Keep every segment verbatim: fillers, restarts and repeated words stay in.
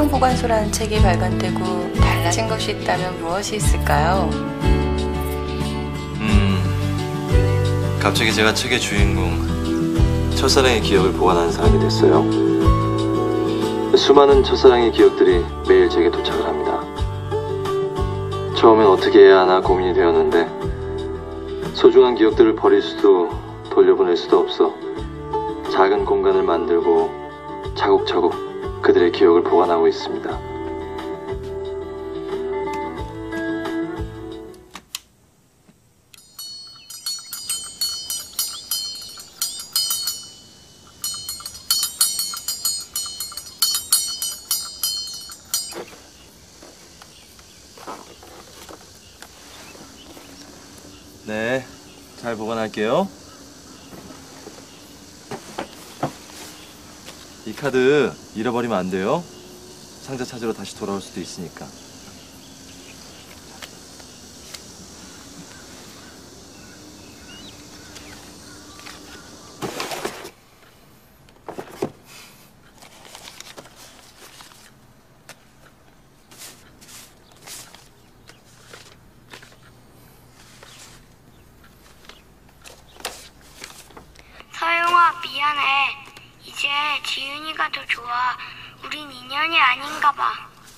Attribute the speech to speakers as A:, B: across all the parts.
A: 생명보관소라는 책이 발간되고 달라진 것이 있다면 무엇이 있을까요?
B: 음, 갑자기 제가 책의 주인공 첫사랑의 기억을 보관하는 사람이 됐어요. 수많은 첫사랑의 기억들이 매일 제게 도착을 합니다. 처음엔 어떻게 해야 하나 고민이 되었는데 소중한 기억들을 버릴 수도 돌려보낼 수도 없어 작은 공간을 만들고 차곡차곡 그들의 기억을 보관하고 있습니다. 네, 잘 보관할게요. 이 카드 잃어버리면 안 돼요. 상자 찾으러 다시 돌아올 수도 있으니까.
C: 서영아, 미안해. 이제 지윤이가 더 좋아. 우린 인연이 아닌가 봐.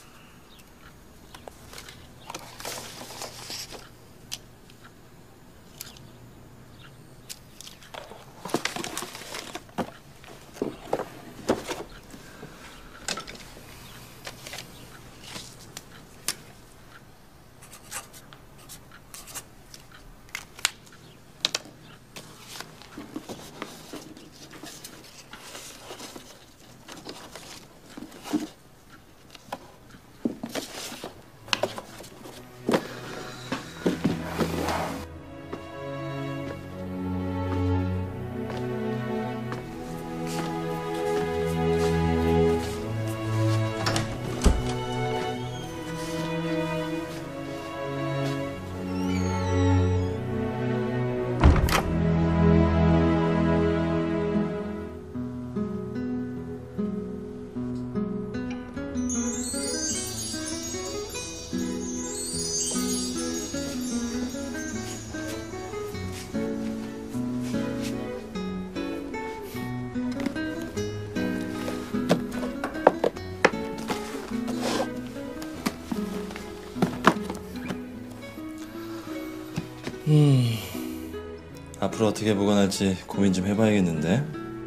B: 음, 앞으로 어떻게 보관할지 고민 좀 해봐야겠는데.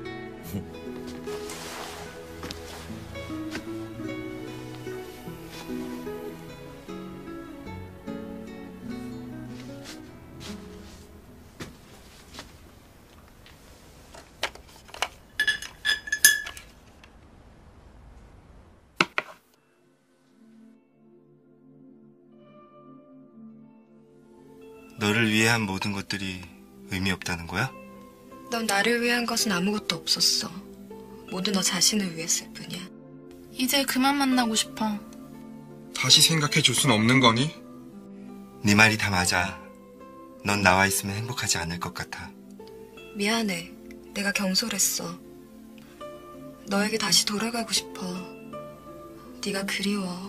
D: 너를 위해 한 모든 것들이 의미 없다는 거야?
E: 넌 나를 위한 것은 아무것도 없었어. 모두 너 자신을 위했을 뿐이야.
F: 이제 그만 만나고 싶어.
G: 다시 생각해 줄 순 없는 거니?
D: 네 말이 다 맞아. 넌 나와 있으면 행복하지 않을 것 같아.
E: 미안해. 내가 경솔했어. 너에게 다시 돌아가고 싶어. 네가 그리워.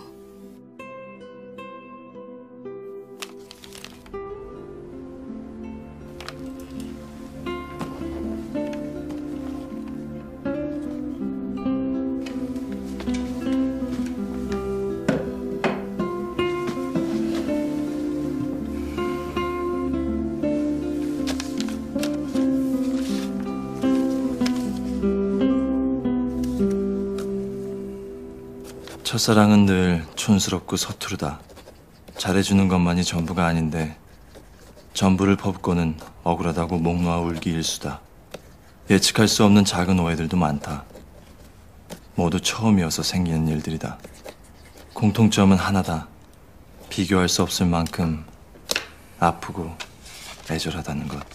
B: 첫사랑은 늘 촌스럽고 서투르다. 잘해주는 것만이 전부가 아닌데 전부를 퍼붓고는 억울하다고 목 놓아 울기 일수다. 예측할 수 없는 작은 오해들도 많다. 모두 처음이어서 생기는 일들이다. 공통점은 하나다. 비교할 수 없을 만큼 아프고 애절하다는 것.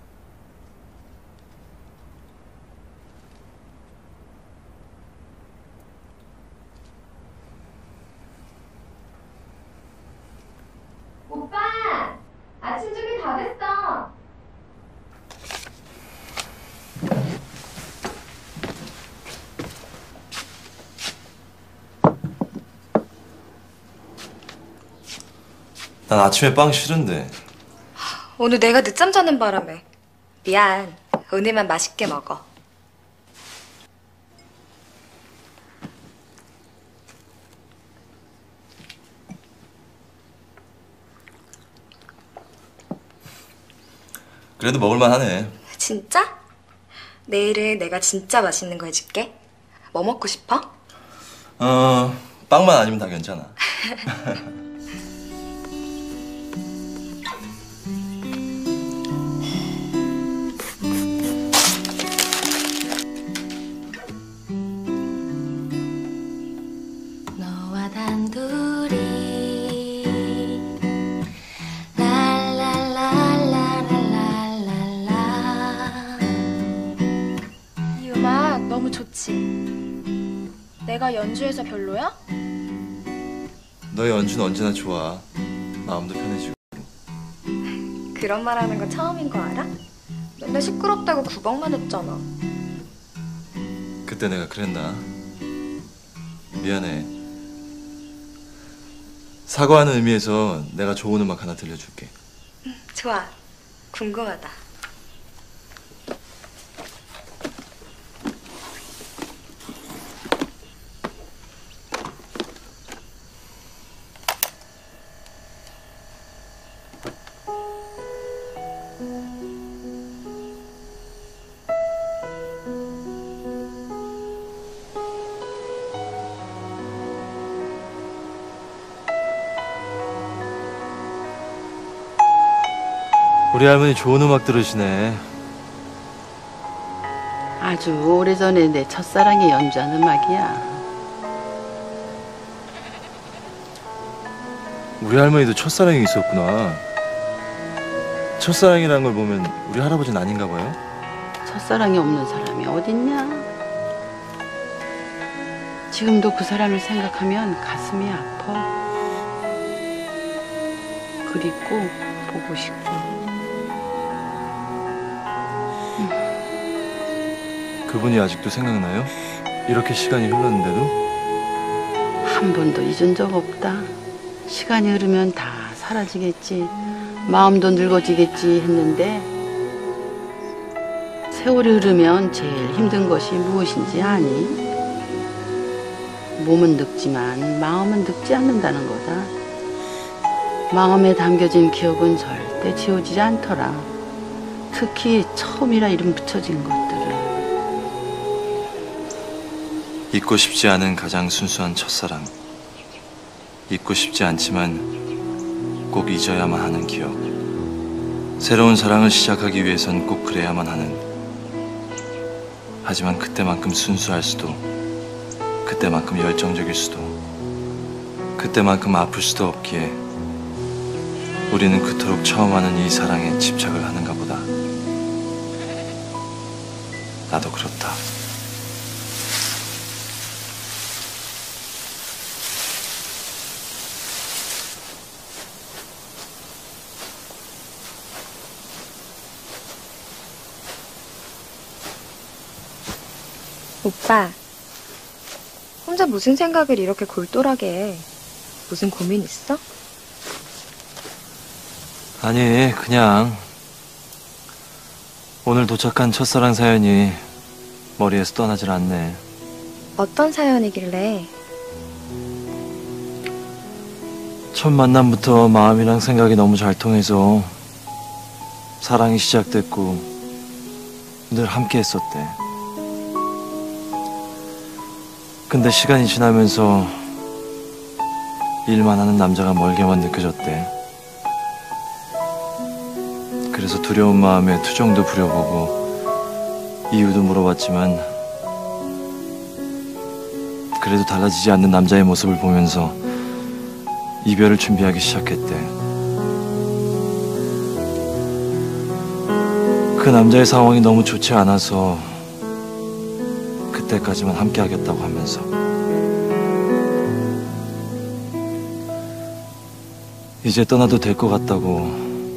H: 오빠! 아침 준비 다 됐어!
B: 난 아침에 빵 싫은데.
E: 오늘 내가 늦잠 자는 바람에. 미안. 오늘만 맛있게 먹어.
B: 그래도 먹을만 하네.
E: 진짜? 내일은 내가 진짜 맛있는 거 해줄게. 뭐 먹고 싶어?
B: 어, 빵만 아니면 다 괜찮아.
H: 너와 단둘이 랄랄랄랄랄랄라.
I: 이 음악 너무 좋지? 내가 연주해서 별로야?
B: 너의 연주는 언제나 좋아. 마음도 편해지고.
E: 그런 말 하는 거 처음인 거 알아? 맨날 시끄럽다고 구박만 했잖아.
B: 그때 내가 그랬나? 미안해. 사과하는 의미에서 내가 좋은 음악 하나 들려줄게.
E: 좋아. 궁금하다.
B: 우리 할머니 좋은 음악 들으시네.
J: 아주 오래전에 내 첫사랑이 연주한 음악이야.
B: 우리 할머니도 첫사랑이 있었구나. 첫사랑이라는 걸 보면 우리 할아버지는 아닌가 봐요.
J: 첫사랑이 없는 사람이 어딨냐? 지금도 그 사람을 생각하면 가슴이 아파. 그립고 보고 싶고.
B: 그분이 아직도 생각나요? 이렇게 시간이 흘렀는데도?
J: 한 번도 잊은 적 없다. 시간이 흐르면 다 사라지겠지. 마음도 늙어지겠지 했는데 세월이 흐르면 제일 힘든 것이 무엇인지 아니? 몸은 늙지만 마음은 늙지 않는다는 거다. 마음에 담겨진 기억은 절대 지워지지 않더라. 특히 처음이라 이름 붙여진 것들은.
B: 잊고 싶지 않은 가장 순수한 첫사랑. 잊고 싶지 않지만 꼭 잊어야만 하는 기억. 새로운 사랑을 시작하기 위해선 꼭 그래야만 하는. 하지만 그때만큼 순수할 수도, 그때만큼 열정적일 수도, 그때만큼 아플 수도 없기에 우리는 그토록 처음 하는 이 사랑에 집착을 하는가 보다. 나도 그렇다.
E: 오빠, 혼자 무슨 생각을 이렇게 골똘하게 해? 무슨 고민 있어?
B: 아니, 그냥 오늘 도착한 첫사랑 사연이 머리에서 떠나질 않네.
E: 어떤 사연이길래?
B: 첫 만남부터 마음이랑 생각이 너무 잘 통해서 사랑이 시작됐고 늘 함께 했었대. 근데 시간이 지나면서 일만 하는 남자가 멀게만 느껴졌대. 그래서 두려운 마음에 투정도 부려보고 이유도 물어봤지만 그래도 달라지지 않는 남자의 모습을 보면서 이별을 준비하기 시작했대. 그 남자의 상황이 너무 좋지 않아서 그때까지만 함께 하겠다고 하면서. 이제 떠나도 될 것 같다고.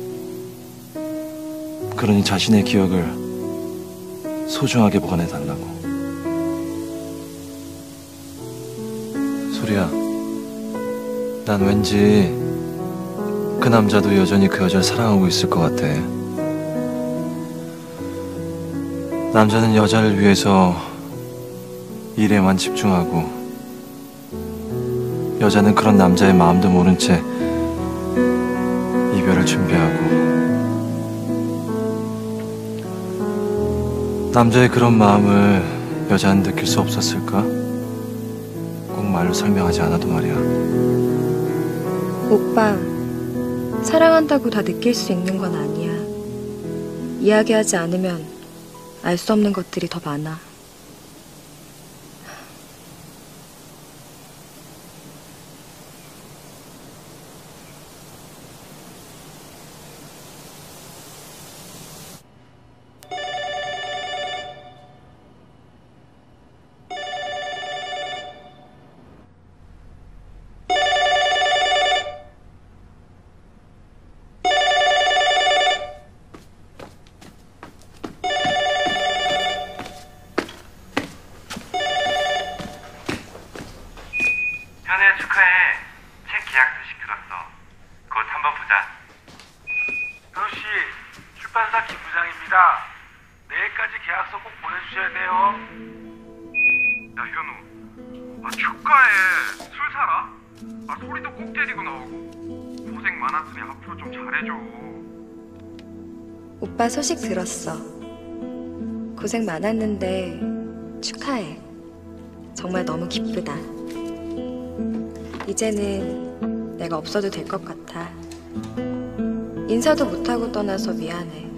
B: 그러니 자신의 기억을 소중하게 보관해달라고. 소리야, 난 왠지 그 그 남자도 여전히 그 여자를 사랑하고 있을 것 같아. 남자는 여자를 위해서 일에만 집중하고, 여자는 그런 남자의 마음도 모른 채 이별을 준비하고. 남자의 그런 마음을 여자는 느낄 수 없었을까? 꼭 말로 설명하지 않아도 말이야.
E: 오빠, 사랑한다고 다 느낄 수 있는 건 아니야. 이야기하지 않으면 알 수 없는 것들이 더 많아.
K: 현우야 축하해. 책 계약서 시켜놨어. 곧 한번 보자. 현우씨, 출판사 김 부장입니다. 내일까지 계약서 꼭 보내주셔야 돼요. 야 현우, 아 축하해. 술 사라? 아 소리도 꼭 때리고 나오고. 고생 많았으니 앞으로 좀 잘해줘.
E: 오빠 소식 들었어. 고생 많았는데 축하해. 정말 너무 기쁘다. 이제는 내가 없어도 될 것 같아. 인사도 못하고 떠나서 미안해.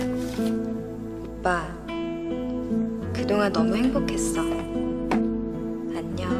E: 오빠, 그동안 너무 행복했어. 안녕.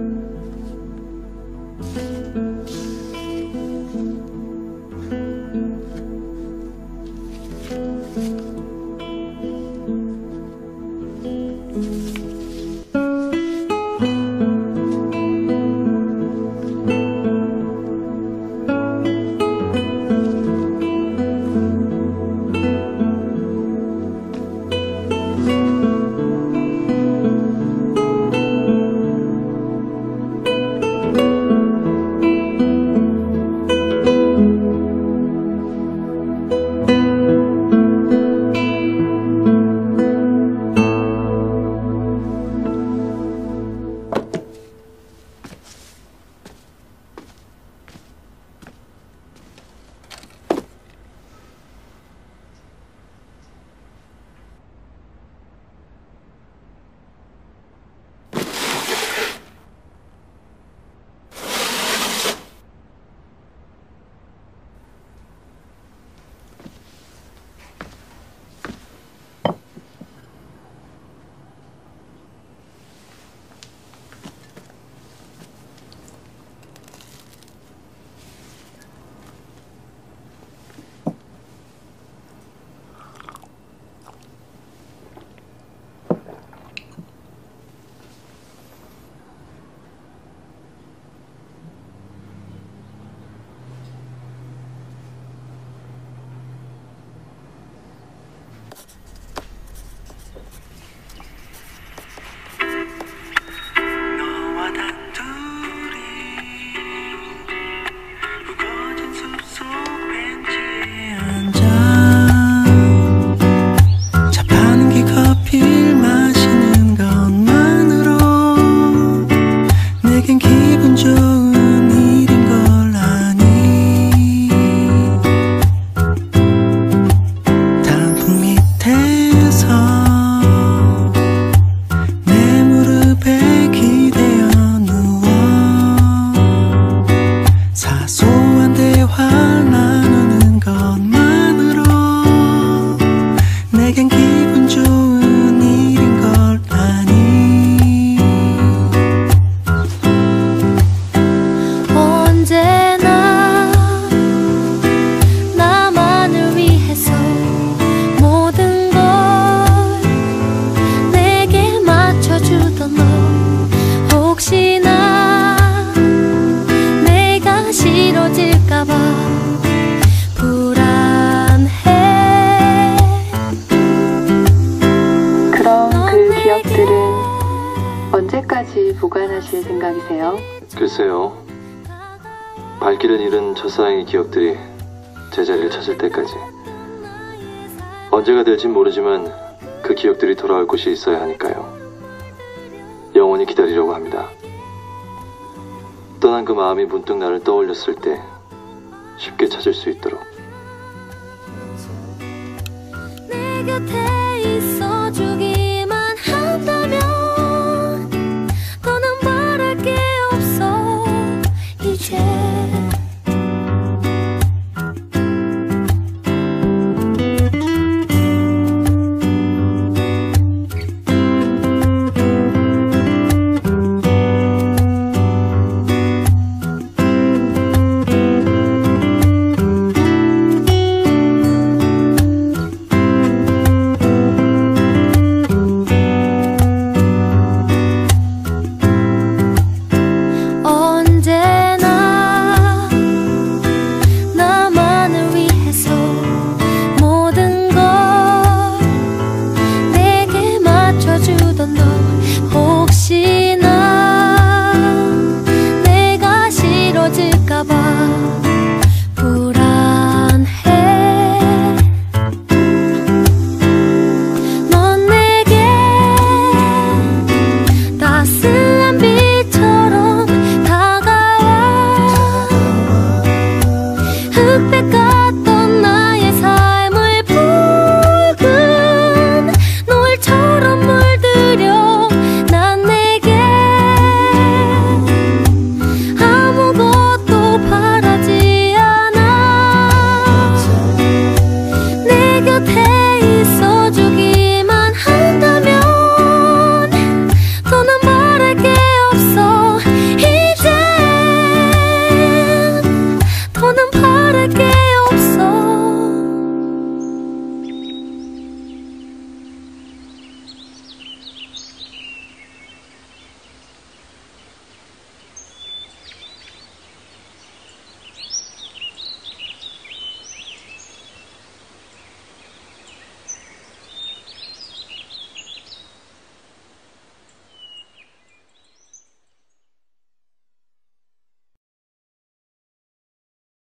A: 언제까지 보관하실 생각이세요?
B: 글쎄요. 발길을 잃은 첫사랑의 기억들이 제자리를 찾을 때까지. 언제가 될진 모르지만 그 기억들이 돌아올 곳이 있어야 하니까요. 영원히 기다리려고 합니다. 떠난 그 마음이 문득 나를 떠올렸을 때 쉽게 찾을 수 있도록.
H: 내 곁에 있어주기